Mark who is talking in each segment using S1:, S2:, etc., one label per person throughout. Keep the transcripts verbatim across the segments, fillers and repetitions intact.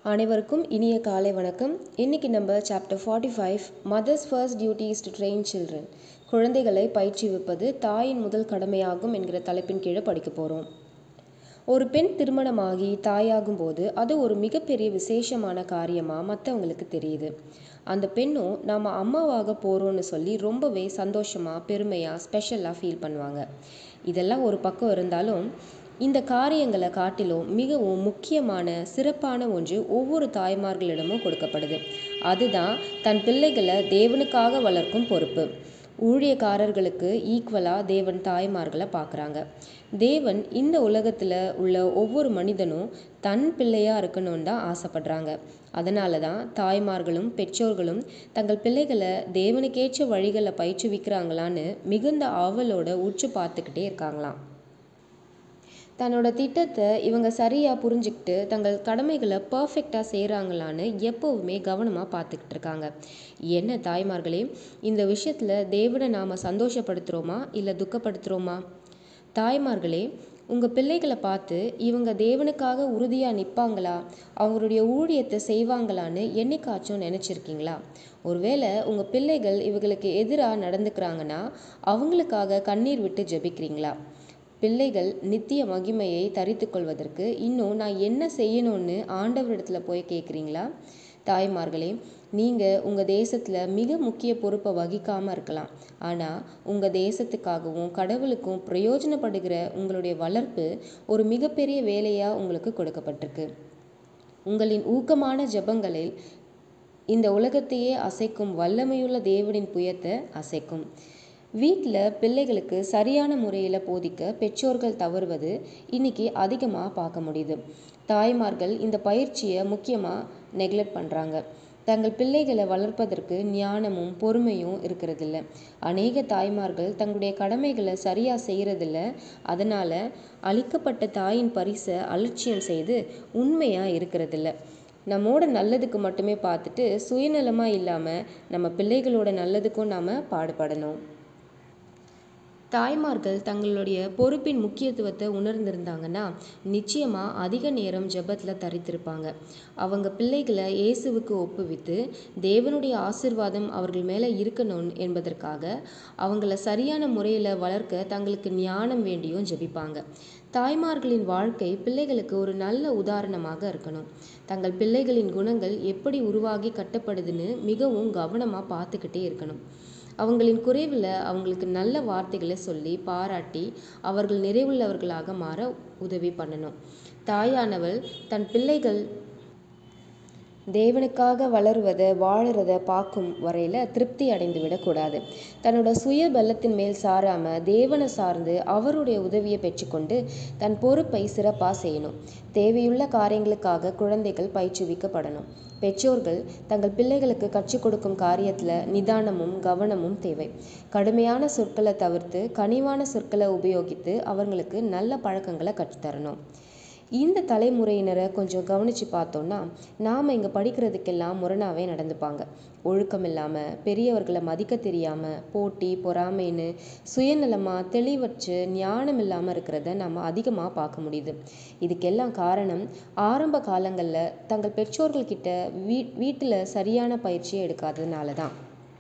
S1: அனைவருக்கும் இனிய காலை வணக்கம். இன்னைக்கு நம்ம chapter forty five mothers first duty is to train children, குழந்தைகளை பயிற்றுவிப்பது தாயின் முதல் கடமையாகும் என்கிற தலைப்பின் கீழே படிக்க போகிறோம். ஒரு பெண் திருமணமாகி தாயாகும் போது அது ஒரு மிகப்பெரிய விசேஷமான காரியமாக மற்றவங்களுக்கு தெரியுது. அந்த பெண்ணும் நாம் அம்மாவாக போகிறோன்னு சொல்லி ரொம்பவே சந்தோஷமாக பெருமையாக ஸ்பெஷலாக ஃபீல் பண்ணுவாங்க. இதெல்லாம் ஒரு பக்கம் இருந்தாலும் இந்த காரியங்களை காட்டிலும் மிகவும் முக்கியமான சிறப்பான ஒன்று ஒவ்வொரு தாய்மார்களிடமும் கொடுக்கப்படுது. அதுதான் தன் பிள்ளைகளை தேவனுக்காக வளர்க்கும் பொறுப்பு. ஊழியக்காரர்களுக்கு ஈக்குவலாக தேவன் தாய்மார்களை பார்க்குறாங்க. தேவன் இந்த உலகத்தில் உள்ள ஒவ்வொரு மனிதனும் தன் பிள்ளையாக இருக்கணும்னு தான் ஆசைப்படுறாங்க. அதனால தான் தாய்மார்களும் பெற்றோர்களும் தங்கள் பிள்ளைகளை தேவனுக்கேற்ற வழிகளை பயிற்றுவிக்கிறாங்களான்னு மிகுந்த ஆவலோட உற்று பார்த்துக்கிட்டே இருக்காங்களாம். தன்னோட திட்டத்தை இவங்க சரியாக புரிஞ்சுக்கிட்டு தங்கள் கடமைகளை பர்ஃபெக்டாக செய்கிறாங்களான்னு எப்போவுமே கவனமாக பார்த்துக்கிட்டு இருக்காங்க. என்ன தாய்மார்களே, இந்த விஷயத்தில் தேவனை நாம் சந்தோஷப்படுத்துகிறோமா இல்லை துக்கப்படுத்துகிறோமா? தாய்மார்களே, உங்கள் பிள்ளைகளை பார்த்து இவங்க தேவனுக்காக உறுதியாக நிற்பாங்களா, அவங்களுடைய ஊழியத்தை செய்வாங்களான்னு என்னைக்காச்சும் நினச்சிருக்கீங்களா? ஒருவேளை உங்கள் பிள்ளைகள் இவங்களுக்கு எதிராக நடந்துக்கிறாங்கன்னா அவங்களுக்காக கண்ணீர் விட்டு ஜெபிக்கிறீங்களா? பிள்ளைகள் நித்திய மகிமையை தரித்து கொள்வதற்கு இன்னும் நான் என்ன செய்யணும்னு ஆண்டவரிடத்துல போய் கேட்குறீங்களா? தாய்மார்களே, நீங்கள் உங்கள் தேசத்தில் மிக முக்கிய பொறுப்பை வகிக்காமல் இருக்கலாம். ஆனால் உங்கள் தேசத்துக்காகவும் கடவுளுக்கும் பிரயோஜனப்படுகிற உங்களுடைய வளர்ப்பு ஒரு மிகப்பெரிய வேலையாக உங்களுக்கு கொடுக்கப்பட்டிருக்கு. உங்களின் ஊக்கமான ஜெபங்களில் இந்த உலகத்தையே அசைக்கும் வல்லமையுள்ள தேவனின் புயத்தை அசைக்கும். வீட்டில் பிள்ளைகளுக்கு சரியான முறையில் போதிக்க பெற்றோர்கள் தவறுவது இன்னைக்கு அதிகமாக பார்க்க முடியுது. தாய்மார்கள் இந்த பயிற்சியை முக்கியமாக நெக்லெக்ட் பண்ணுறாங்க. தங்கள் பிள்ளைகளை வளர்ப்பதற்கு ஞானமும் பொறுமையும் இருக்கிறதில்ல. அநேக தாய்மார்கள் தங்களுடைய கடமைகளை சரியாக செய்கிறதில்ல. அதனால் அளிக்கப்பட்ட தாயின் பரிசை அலட்சியம் செய்து உண்மையாக இருக்கிறதில்ல. நம்மோட நல்லதுக்கு மட்டுமே பார்த்துட்டு சுயநலமாக இல்லாமல் நம்ம பிள்ளைகளோட நல்லதுக்கும் நாம் பாடுபடணும். தாய்மார்கள் தங்களுடைய பொறுப்பின் முக்கியத்துவத்தை உணர்ந்திருந்தாங்கன்னா நிச்சயமாக அதிக நேரம் ஜெபத்தில் தரித்திருப்பாங்க. அவங்க பிள்ளைகளை இயேசுவுக்கு ஒப்புவித்து தேவனுடைய ஆசீர்வாதம் அவர்கள் மேலே இருக்கணும் என்பதற்காக அவங்கள சரியான முறையில் வளர்க்க தங்களுக்கு ஞானம் வேண்டியும் ஜெபிப்பாங்க. தாய்மார்களின் வாழ்க்கை பிள்ளைகளுக்கு ஒரு நல்ல உதாரணமாக இருக்கணும். தங்கள் பிள்ளைகளின் குணங்கள் எப்படி உருவாகி கட்டப்படுதுன்னு மிகவும் கவனமாக பார்த்துக்கிட்டே இருக்கணும். அவங்களின் குறைவில் அவங்களுக்கு நல்ல வார்த்தைகளை சொல்லி பாராட்டி அவர்கள் நிறைவுள்ளவர்களாக மாற உதவி பண்ணணும். தாயானவள் தன் பிள்ளைகள் தேவனுக்காக வளருவதை வாழறதை பார்க்கும் வரையில் திருப்தி அடைந்து விடக்கூடாது. தன்னோட சுய பலத்தின் மேல் சாராமல் தேவனை சார்ந்து அவருடைய உதவியை பெற்றுக்கொண்டு தன் பொறுப்பை சிறப்பாக செய்யணும். தேவையுள்ள காரியங்களுக்காக குழந்தைகள் பயிற்றுவிக்கப்படணும். பெற்றோர்கள் தங்கள் பிள்ளைகளுக்கு கற்றுக் கொடுக்கும் காரியத்தில் நிதானமும் கவனமும் தேவை. கடுமையான சொற்களை தவிர்த்து கனிவான சொற்களை உபயோகித்து அவங்களுக்கு நல்ல பழக்கங்களை கற்றுத்தரணும். இந்த தலைமுறையினரை கொஞ்சம் கவனித்து பார்த்தோன்னா நாம் இங்கே படிக்கிறதுக்கெல்லாம் முரணாகவே நடந்துப்பாங்க. ஒழுக்கம் இல்லாமல், பெரியவர்களை மதிக்க தெரியாமல், போட்டி பொறாமைன்னு சுயநலமாக தெளிவற்று ஞானம் இல்லாமல் இருக்கிறத நம்ம அதிகமாக பார்க்க முடியுது. இதுக்கெல்லாம் காரணம் ஆரம்ப காலங்களில் தங்கள் பெற்றோர்கள்கிட்ட வீ வீட்டில் சரியான பயிற்சியை எடுக்காததுனால தான்.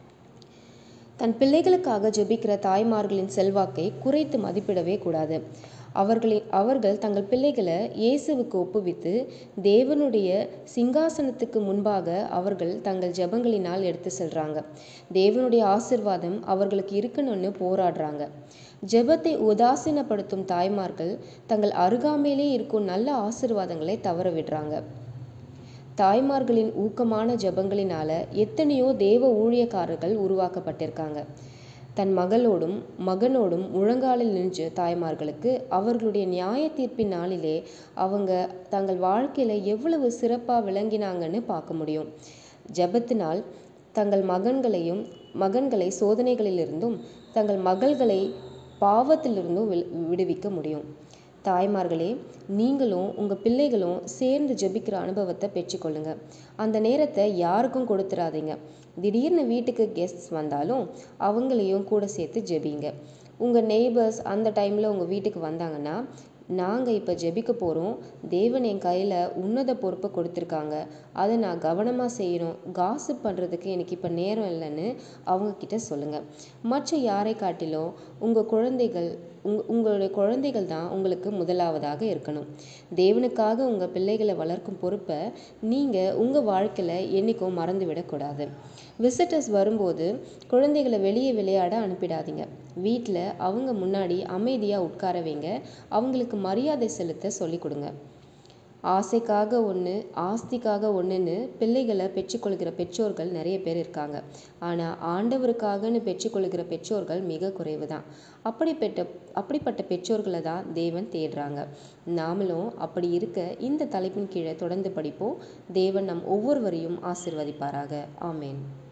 S1: தன் பிள்ளைகளுக்காக ஜெபிக்கிற தாய்மார்களின் செல்வாக்கை குறைத்து மதிப்பிடவே கூடாது. அவர்களின் அவர்கள் தங்கள் பிள்ளைகளை இயேசுவுக்கு ஒப்புவித்து தேவனுடைய சிங்காசனத்துக்கு முன்பாக அவர்கள் தங்கள் ஜெபங்களினால் எடுத்து செல்றாங்க. தேவனுடைய ஆசீர்வாதம் அவர்களுக்கு இருக்கணும்னு போராடுறாங்க. ஜெபத்தை உதாசீனப்படுத்தும் தாய்மார்கள் தங்கள் அருகாமையிலே இருக்கும் நல்ல ஆசீர்வாதங்களை தவற விடுறாங்க. தாய்மார்களின் ஊக்கமான ஜெபங்களினால எத்தனையோ தேவ ஊழியக்காரர்கள் உருவாக்கப்பட்டிருக்காங்க. தன் மகளோடும் மகனோடும் முழங்காலில் நின்று தாய்மார்களுக்கு அவர்களுடைய நியாய தீர்ப்பின் நாளிலே அவங்க தங்கள் வாழ்க்கையில் எவ்வளவு சிறப்பாக விளங்கினாங்கன்னு பார்க்க முடியும். ஜெபத்தினால் தங்கள் மகன்களையும் மகன்களை சோதனைகளிலிருந்தும் தங்கள் மகள்களை பாவத்திலிருந்தும் விடுவிக்க முடியும். தாய்மார்களே, நீங்களும் உங்கள் பிள்ளைகளும் சேர்ந்து ஜெபிக்கிற அனுபவத்தை பெற்றுக்கொள்ளுங்க. அந்த நேரத்தை யாருக்கும் கொடுத்துடாதீங்க. திடீர்னு வீட்டுக்கு கெஸ்ட்ஸ் வந்தாலும் அவங்களையும் கூட சேர்த்து ஜெபிங்க. உங்கள் நெய்பர்ஸ் அந்த டைமில் உங்கள் வீட்டுக்கு வந்தாங்கன்னா நாங்கள் இப்போ ஜெபிக்க போகிறோம். தேவன் என் கையில் உன்னத பொறுப்பை கொடுத்துருக்காங்க, அதை நான் கவனமாக செய்யணும். காசிப் பண்ணுறதுக்கு எனக்கு இப்போ நேரம் இல்லைன்னு அவங்கக்கிட்ட சொல்லுங்கள். மற்ற யாரை காட்டிலும் உங்கள் குழந்தைகள் உங் உங்களுடைய குழந்தைகள் தான் உங்களுக்கு முதலாவதாக இருக்கணும். தேவனுக்காக உங்கள் பிள்ளைகளை வளர்க்கும் பொறுப்பை நீங்கள் உங்கள் வாழ்க்கையில் என்றைக்கும் மறந்துவிடக்கூடாது. விசிட்டர்ஸ் வரும்போது குழந்தைகளை வெளியே விளையாட அனுப்பிடாதீங்க. வீட்டில் அவங்க முன்னாடி அமைதியாக உட்கார வைங்க. அவங்களுக்கு மரியாதை செலுத்த சொல்லிக் கொடுங்க. ஆசைக்காக ஒன்று, ஆஸ்திக்காக ஒன்றுன்னு பிள்ளைகளை பெற்றுக்கொள்கிற பெற்றோர்கள் நிறைய பேர் இருக்காங்க. ஆனால் ஆண்டவருக்காகன்னு பெற்றுக்கொள்கிற பெற்றோர்கள் மிக குறைவு தான். அப்படிப்பட்ட அப்படிப்பட்ட பெற்றோர்களை தான் தேவன் தேடுறாங்க. நாமளும் அப்படி இருக்க இந்த தலைப்பின் கீழே தொடர்ந்து படிப்போம். தேவன் நம் ஒவ்வொருவரையும் ஆசீர்வதிப்பாராக. ஆமேன்.